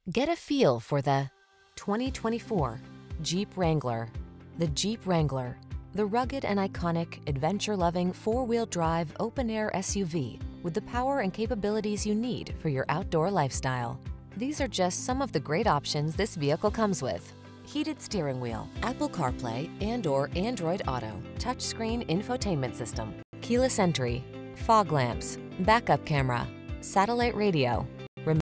Get a feel for the 2024 Jeep Wrangler. The Jeep Wrangler, the rugged and iconic, adventure-loving four-wheel drive open-air SUV with the power and capabilities you need for your outdoor lifestyle. These are just some of the great options this vehicle comes with: heated steering wheel, Apple CarPlay and/or Android Auto, touchscreen infotainment system, keyless entry, fog lamps, backup camera, satellite radio,